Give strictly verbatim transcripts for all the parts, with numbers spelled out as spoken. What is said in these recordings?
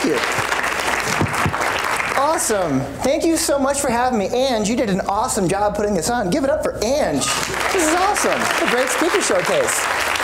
you. Awesome. Thank you so much for having me. Ange, you did an awesome job putting this on. Give it up for Ange. This is awesome. What a great speaker showcase.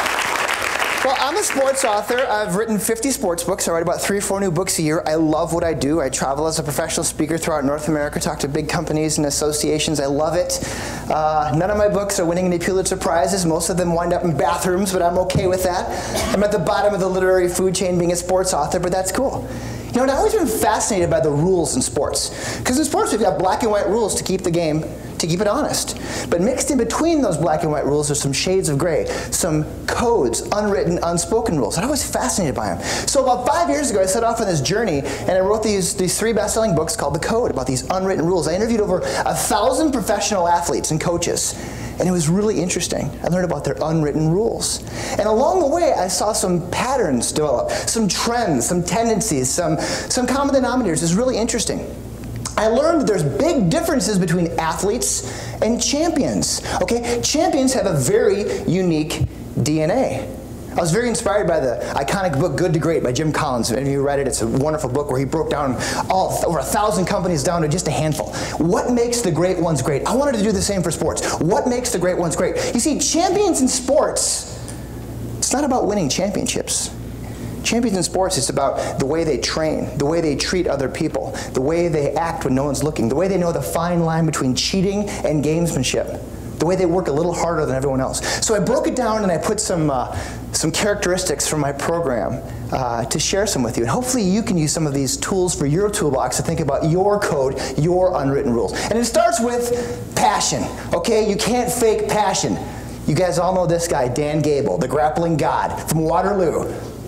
Well, I'm a sports author. I've written fifty sports books. I write about three or four new books a year. I love what I do. I travel as a professional speaker throughout North America, talk to big companies and associations. I love it. Uh, none of my books are winning any Pulitzer Prizes. Most of them wind up in bathrooms, but I'm okay with that. I'm at the bottom of the literary food chain being a sports author, but that's cool. You know, and I've always been fascinated by the rules in sports. Because in sports, we've got black and white rules to keep the game, to keep it honest. But mixed in between those black and white rules are some shades of gray, some codes, unwritten, unspoken rules. And I was fascinated by them. So about five years ago, I set off on this journey, and I wrote these, these three best-selling books called The Code, about these unwritten rules. I interviewed over a thousand professional athletes and coaches. And it was really interesting. I learned about their unwritten rules. And along the way, I saw some patterns develop, some trends, some tendencies, some, some common denominators. It was really interesting. I learned that there's big differences between athletes and champions. Okay, champions have a very unique D N A. I was very inspired by the iconic book Good to Great by Jim Collins. If any of you read it, it's a wonderful book where he broke down all over a thousand companies down to just a handful. What makes the great ones great? I wanted to do the same for sports. What makes the great ones great? You see, champions in sports, it's not about winning championships. Champions in sports, it's about the way they train, the way they treat other people, the way they act when no one's looking, the way they know the fine line between cheating and gamesmanship, the way they work a little harder than everyone else. So I broke it down and I put some, uh, some characteristics from my program uh, to share some with you. And hopefully you can use some of these tools for your toolbox to think about your code, your unwritten rules. And it starts with passion, okay? You can't fake passion. You guys all know this guy, Dan Gable, the grappling god from Waterloo.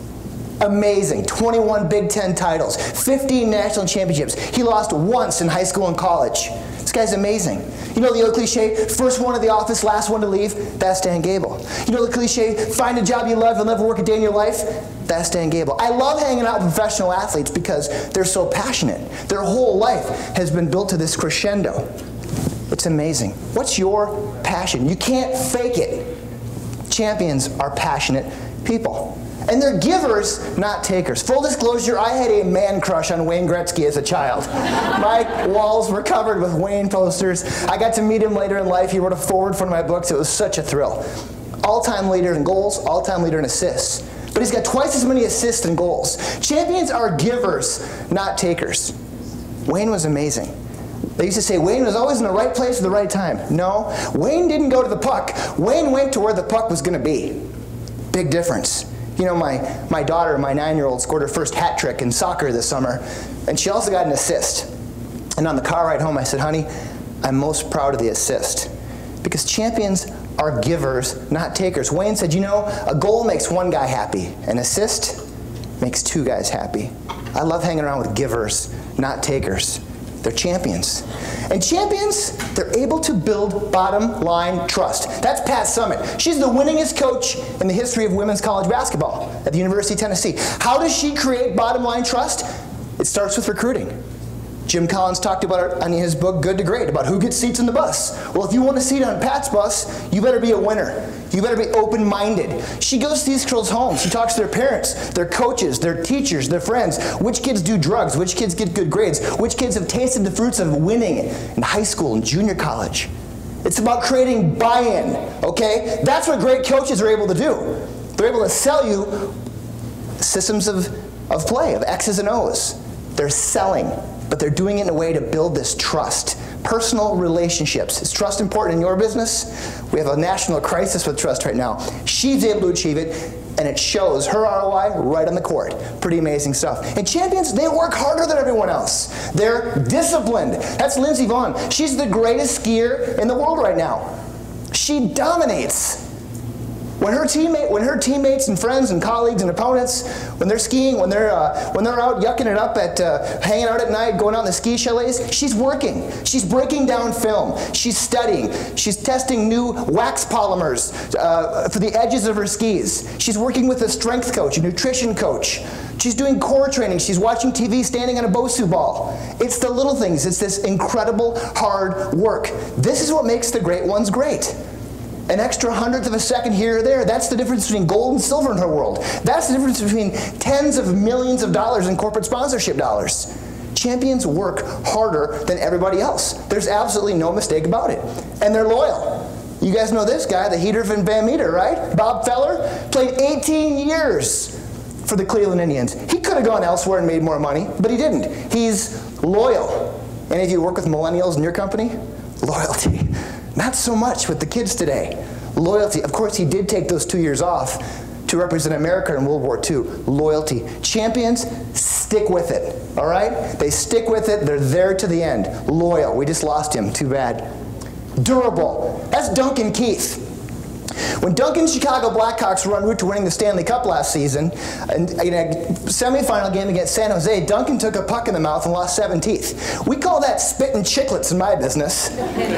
Amazing, twenty-one Big Ten titles, fifteen national championships. He lost once in high school and college. This guy's amazing. You know the old cliche, first one to the office, last one to leave? That's Dan Gable. You know the cliche, find a job you love, you'll never work a day in your life? That's Dan Gable. I love hanging out with professional athletes because they're so passionate. Their whole life has been built to this crescendo. It's amazing. What's your passion? You can't fake it. Champions are passionate people. And they're givers, not takers. Full disclosure, I had a man crush on Wayne Gretzky as a child. My walls were covered with Wayne posters. I got to meet him later in life. He wrote a foreword for one of my books. It was such a thrill. All-time leader in goals, all-time leader in assists. But he's got twice as many assists and goals. Champions are givers, not takers. Wayne was amazing. They used to say Wayne was always in the right place at the right time. No, Wayne didn't go to the puck. Wayne went to where the puck was going to be. Big difference. You know, my, my daughter, my nine-year-old, scored her first hat trick in soccer this summer, and she also got an assist. And on the car ride home, I said, honey, I'm most proud of the assist. Because champions are givers, not takers. Wayne said, you know, a goal makes one guy happy. An assist makes two guys happy. I love hanging around with givers, not takers. They're champions. And champions, they're able to build bottom line trust. That's Pat Summitt. She's the winningest coach in the history of women's college basketball at the University of Tennessee. How does she create bottom line trust? It starts with recruiting. Jim Collins talked about it in his book, Good to Great, about who gets seats in the bus. Well, if you want a seat on Pat's bus, you better be a winner. You better be open-minded. She goes to these girls' homes. She talks to their parents, their coaches, their teachers, their friends. Which kids do drugs? Which kids get good grades? Which kids have tasted the fruits of winning in high school and junior college? It's about creating buy-in, okay? That's what great coaches are able to do. They're able to sell you systems of, of play, of X's and O's. They're selling. But they're doing it in a way to build this trust. Personal relationships. Is trust important in your business? We have a national crisis with trust right now. She's able to achieve it, and it shows her R O I right on the court. Pretty amazing stuff. And champions, they work harder than everyone else. They're disciplined. That's Lindsey Vonn. She's the greatest skier in the world right now. She dominates. When her teammate, when her teammates and friends and colleagues and opponents, when they're skiing, when they're uh, when they're out yucking it up at uh, hanging out at night, going out in the ski chalets, she's working. She's breaking down film. She's studying. She's testing new wax polymers uh, for the edges of her skis. She's working with a strength coach, a nutrition coach. She's doing core training. She's watching T V, standing on a Bosu ball. It's the little things. It's this incredible hard work. This is what makes the great ones great. An extra hundredth of a second here or there, that's the difference between gold and silver in her world. That's the difference between tens of millions of dollars in corporate sponsorship dollars. Champions work harder than everybody else. There's absolutely no mistake about it. And they're loyal. You guys know this guy, the Heater Van Van Meter, right? Bob Feller played eighteen years for the Cleveland Indians. He could have gone elsewhere and made more money, but he didn't. He's loyal. Any of you work with millennials in your company? Loyalty. Not so much with the kids today. Loyalty. Of course, he did take those two years off to represent America in World War Two. Loyalty. Champions stick with it, all right? They stick with it. They're there to the end. Loyal. We just lost him. Too bad. Durable. That's Duncan Keith. When Duncan's Chicago Blackhawks were en route to winning the Stanley Cup last season, in a semifinal game against San Jose, Duncan took a puck in the mouth and lost seven teeth. We call that spitting chiclets in my business.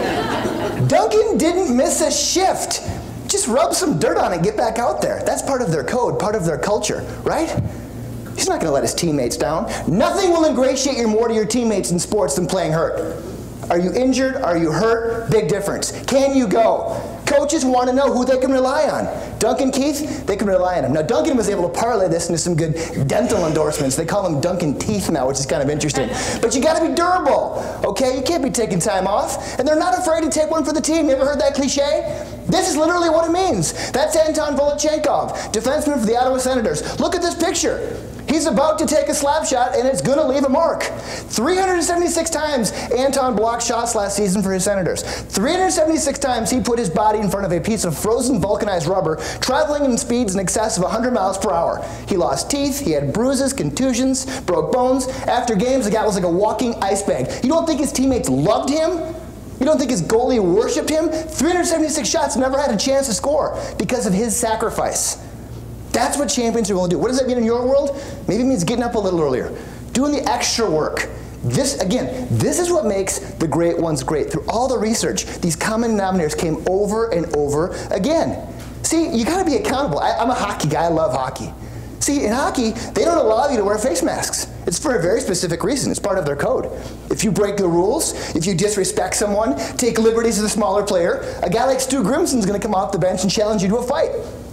Duncan didn't miss a shift. Just rub some dirt on it and get back out there. That's part of their code, part of their culture, right? He's not going to let his teammates down. Nothing will ingratiate you more to your teammates in sports than playing hurt. Are you injured? Are you hurt? Big difference. Can you go? Coaches want to know who they can rely on. Duncan Keith, they can rely on him. Now, Duncan was able to parlay this into some good dental endorsements. They call him Duncan Teeth now, which is kind of interesting. But you got to be durable, okay? You can't be taking time off. And they're not afraid to take one for the team. You ever heard that cliche? This is literally what it means. That's Anton Volchenkov, defenseman for the Ottawa Senators. Look at this picture. He's about to take a slap shot, and it's going to leave a mark. three hundred seventy-six times Anton blocked shots last season for his Senators. three hundred seventy-six times he put his body in front of a piece of frozen vulcanized rubber, traveling in speeds in excess of one hundred miles per hour. He lost teeth, he had bruises, contusions, broke bones. After games, the guy was like a walking ice bag. You don't think his teammates loved him? You don't think his goalie worshipped him? three hundred seventy-six shots, never had a chance to score because of his sacrifice. That's what champions are going to do. What does that mean in your world? Maybe it means getting up a little earlier, doing the extra work. This, again, this is what makes the great ones great. Through all the research, these common denominators came over and over again. See, you got to be accountable. I, I'm a hockey guy. I love hockey. See, in hockey, they don't allow you to wear face masks. It's for a very specific reason. It's part of their code. If you break the rules, if you disrespect someone, take liberties with a smaller player, a guy like Stu Grimson's going to come off the bench and challenge you to a fight.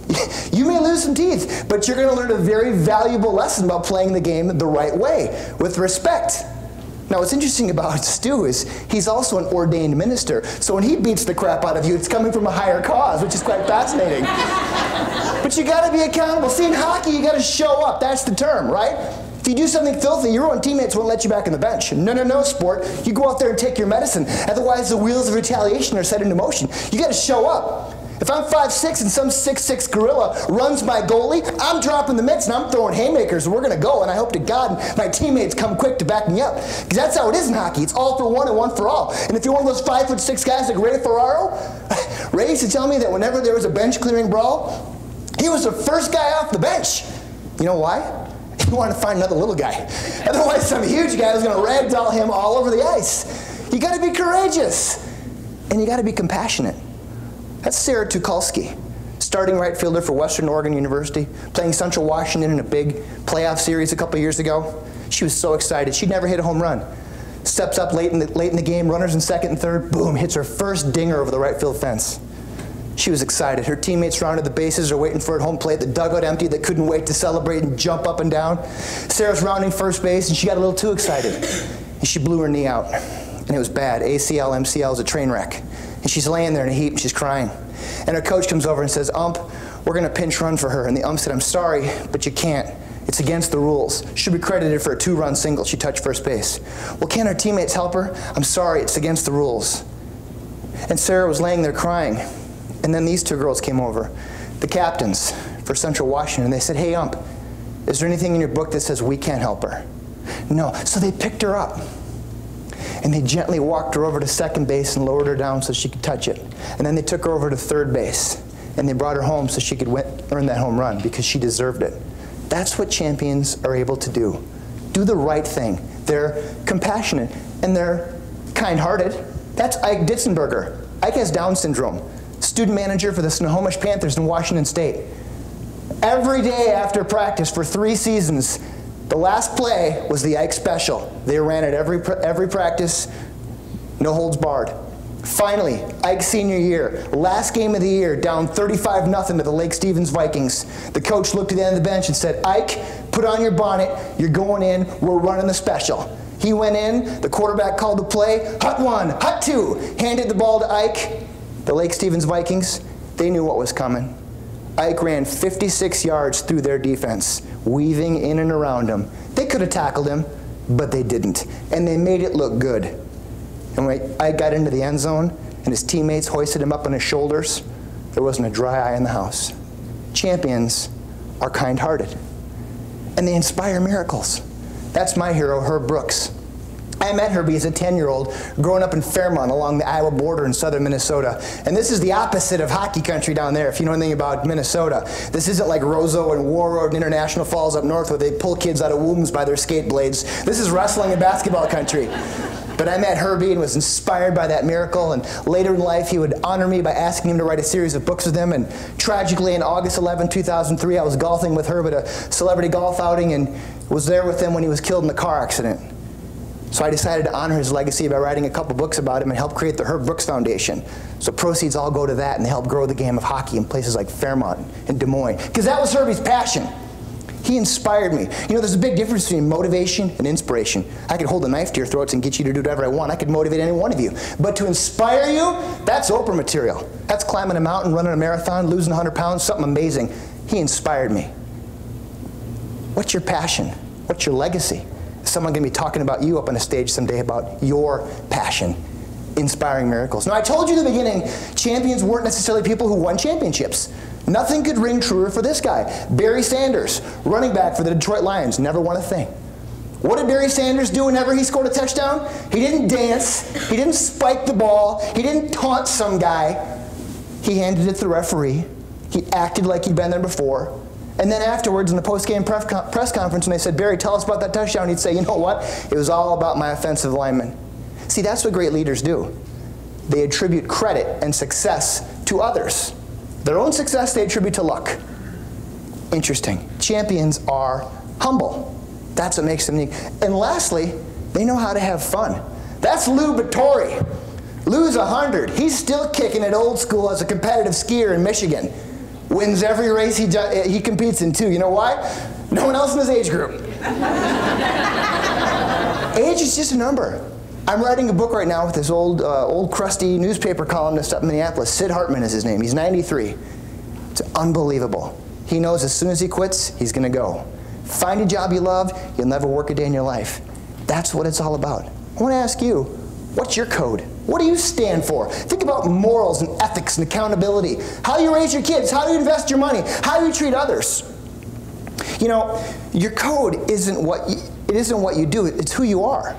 You may lose some teeth, but you're going to learn a very valuable lesson about playing the game the right way, with respect. Now, what's interesting about Stu is he's also an ordained minister. So when he beats the crap out of you, it's coming from a higher cause, which is quite fascinating. But you got to be accountable. See, in hockey, you got to show up. That's the term, right? If you do something filthy, your own teammates won't let you back on the bench. No, no, no, sport. You go out there and take your medicine. Otherwise, the wheels of retaliation are set into motion. You got to show up. If I'm five six and some six six gorilla runs my goalie, I'm dropping the mitts and I'm throwing haymakers and we're going to go, and I hope to God my teammates come quick to back me up. Because that's how it is in hockey. It's all for one and one for all. And if you're one of those five foot six guys like Ray Ferraro, Ray used to tell me that whenever there was a bench clearing brawl, he was the first guy off the bench. You know why? He wanted to find another little guy. Otherwise, some huge guy was going to ragdoll him all over the ice. You got to be courageous. And you got to be compassionate. That's Sarah Tucholsky, starting right fielder for Western Oregon University, playing Central Washington in a big playoff series a couple years ago. She was so excited. She'd never hit a home run. Steps up late in the, late in the game, runners in second and third, boom, hits her first dinger over the right field fence. She was excited. Her teammates surrounded the bases, are waiting for her at home plate, the dugout empty. They couldn't wait to celebrate and jump up and down. Sarah's rounding first base, and she got a little too excited. And she blew her knee out. And it was bad. A C L, M C L is a train wreck. And she's laying there in a heap, and she's crying. And her coach comes over and says, "Ump, we're going to pinch run for her." And the ump said, "I'm sorry, but you can't. It's against the rules. She'll be credited for a two-run single. She touched first base." "Well, can't her teammates help her?" "I'm sorry, it's against the rules." And Sarah was laying there crying. And then these two girls came over, the captains for Central Washington, and they said, "Hey, ump, is there anything in your book that says we can't help her?" "No." So they picked her up. And they gently walked her over to second base and lowered her down so she could touch it. And then they took her over to third base. And they brought her home so she could win, earn that home run because she deserved it. That's what champions are able to do. Do the right thing. They're compassionate and they're kind-hearted. That's Ike Ditzenberger. Ike has Down syndrome. Student manager for the Snohomish Panthers in Washington State. Every day after practice for three seasons, the last play was the Ike Special. They ran it every, every practice, no holds barred. Finally, Ike's senior year, last game of the year, down thirty-five nothing to the Lake Stevens Vikings. The coach looked at the end of the bench and said, Ike, put on your bonnet, you're going in, we're running the special. He went in, the quarterback called the play, hut one, hut two, handed the ball to Ike. The Lake Stevens Vikings, they knew what was coming. Ike ran fifty-six yards through their defense, weaving in and around them. They could have tackled him, but they didn't, and they made it look good. And when Ike got into the end zone and his teammates hoisted him up on his shoulders, there wasn't a dry eye in the house. Champions are kind-hearted, and they inspire miracles. That's my hero, Herb Brooks. I met Herbie as a ten-year-old growing up in Fairmont along the Iowa border in southern Minnesota. And this is the opposite of hockey country down there, if you know anything about Minnesota. This isn't like Roseau and Warroad and International Falls up north where they pull kids out of wombs by their skate blades. This is wrestling and basketball country. But I met Herbie and was inspired by that miracle, and later in life he would honor me by asking him to write a series of books with him. And tragically, on August eleventh, two thousand three, I was golfing with Herb at a celebrity golf outing and was there with him when he was killed in a car accident. So I decided to honor his legacy by writing a couple books about him and help create the Herb Brooks Foundation. So proceeds all go to that, and they help grow the game of hockey in places like Fairmont and Des Moines. Because that was Herbie's passion. He inspired me. You know, there's a big difference between motivation and inspiration. I could hold a knife to your throats and get you to do whatever I want. I could motivate any one of you. But to inspire you, that's Oprah material. That's climbing a mountain, running a marathon, losing one hundred pounds, something amazing. He inspired me. What's your passion? What's your legacy? Is someone going to be talking about you up on a stage someday about your passion? Inspiring miracles. Now, I told you in the beginning, champions weren't necessarily people who won championships. Nothing could ring truer for this guy. Barry Sanders, running back for the Detroit Lions, never won a thing. What did Barry Sanders do whenever he scored a touchdown? He didn't dance. He didn't spike the ball. He didn't taunt some guy. He handed it to the referee. He acted like he'd been there before. And then afterwards, in the post-game press conference, when they said, Barry, tell us about that touchdown, he'd say, you know what? It was all about my offensive lineman. See, that's what great leaders do. They attribute credit and success to others. Their own success they attribute to luck. Interesting. Champions are humble. That's what makes them unique. And lastly, they know how to have fun. That's Lou Vittori. Lou's a hundred. He's still kicking it old school as a competitive skier in Michigan. Wins every race he, he competes in, too. You know why? No one else in his age group. Age is just a number. I'm writing a book right now with this old, uh, old crusty newspaper columnist up in Minneapolis. Sid Hartman is his name. He's ninety-three. It's unbelievable. He knows as soon as he quits, he's going to go. Find a job you love, you'll never work a day in your life. That's what it's all about. I want to ask you, what's your code? What do you stand for? Think about morals and ethics and accountability. How you raise your kids, how you invest your money, how you treat others. You know, your code isn't what you, it isn't what you do, it's who you are.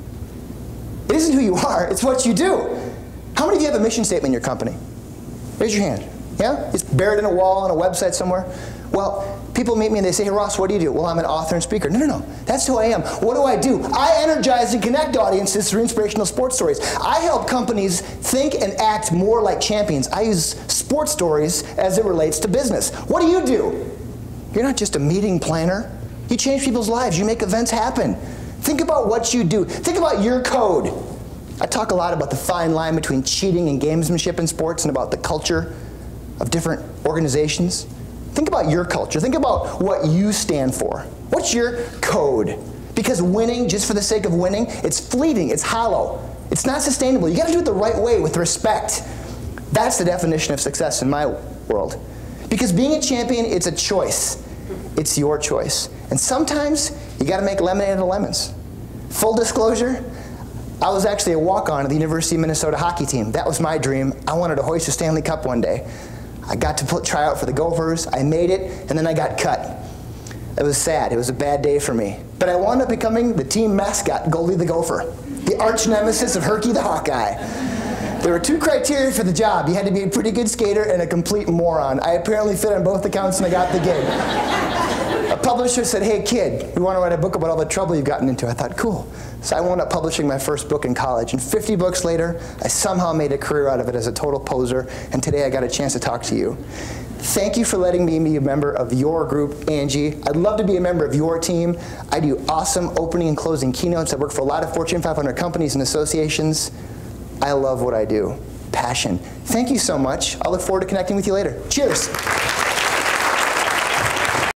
It isn't who you are, it's what you do. How many of you have a mission statement in your company? Raise your hand. Yeah? It's buried in a wall on a website somewhere? Well, people meet me and they say, hey Ross, what do you do? Well, I'm an author and speaker. No, no, no. That's who I am. What do I do? I energize and connect audiences through inspirational sports stories. I help companies think and act more like champions. I use sports stories as it relates to business. What do you do? You're not just a meeting planner. You change people's lives. You make events happen. Think about what you do. Think about your code. I talk a lot about the fine line between cheating and gamesmanship in sports and about the culture of different organizations. Think about your culture. Think about what you stand for. What's your code? Because winning, just for the sake of winning, it's fleeting, it's hollow. It's not sustainable. You got to do it the right way with respect. That's the definition of success in my world. Because being a champion, it's a choice. It's your choice. And sometimes you got to make lemonade out of lemons. Full disclosure, I was actually a walk-on of the University of Minnesota hockey team. That was my dream. I wanted to hoist a Stanley Cup one day. I got to try out for the Gophers. I made it, and then I got cut. It was sad. It was a bad day for me. But I wound up becoming the team mascot, Goldie the Gopher, the arch nemesis of Herky the Hawkeye. There were two criteria for the job. You had to be a pretty good skater and a complete moron. I apparently fit on both accounts, and I got the gig. A publisher said, hey kid, we want to write a book about all the trouble you've gotten into. I thought, cool. So I wound up publishing my first book in college. And fifty books later, I somehow made a career out of it as a total poser. And today I got a chance to talk to you. Thank you for letting me be a member of your group, Angie. I'd love to be a member of your team. I do awesome opening and closing keynotes. I work for a lot of Fortune five hundred companies and associations. I love what I do. Passion. Thank you so much. I'll look forward to connecting with you later. Cheers.